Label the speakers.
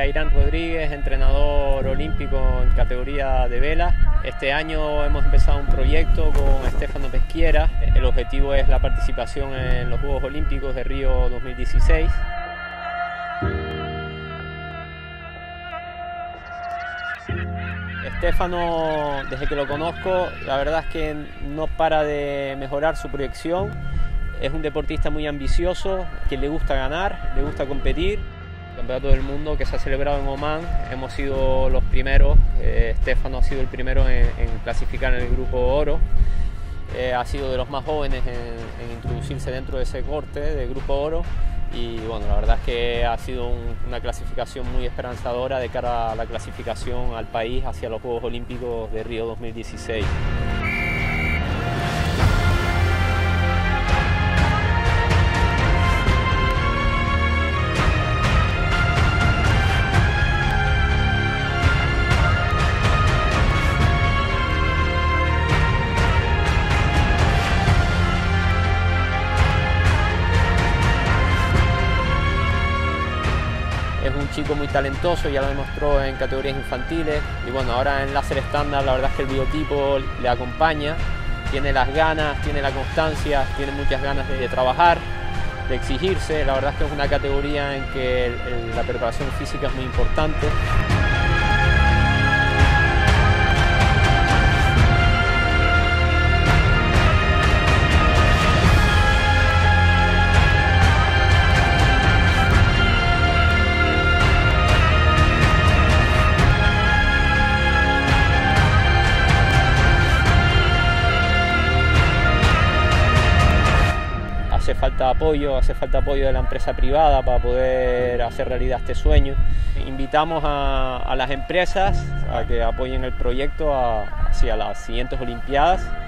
Speaker 1: Airán Rodríguez, entrenador olímpico en categoría de vela. Este año hemos empezado un proyecto con Stefano Peschiera. El objetivo es la participación en los Juegos Olímpicos de Río 2016. Stefano, desde que lo conozco, la verdad es que no para de mejorar su proyección. Es un deportista muy ambicioso, que le gusta ganar, le gusta competir. El Campeonato del Mundo que se ha celebrado en Omán, hemos sido los primeros. Stefano ha sido el primero en clasificar en el grupo oro. Ha sido de los más jóvenes en introducirse dentro de ese corte de grupo oro. Y bueno, la verdad es que ha sido una clasificación muy esperanzadora de cara a la clasificación al país hacia los Juegos Olímpicos de Río 2016. Es un chico muy talentoso, ya lo demostró en categorías infantiles y bueno, ahora en láser estándar la verdad es que el biotipo le acompaña, tiene las ganas, tiene la constancia, tiene muchas ganas de trabajar, de exigirse. La verdad es que es una categoría en que la preparación física es muy importante. Hace falta apoyo de la empresa privada para poder hacer realidad este sueño. Invitamos a las empresas a que apoyen el proyecto hacia las siguientes Olimpiadas.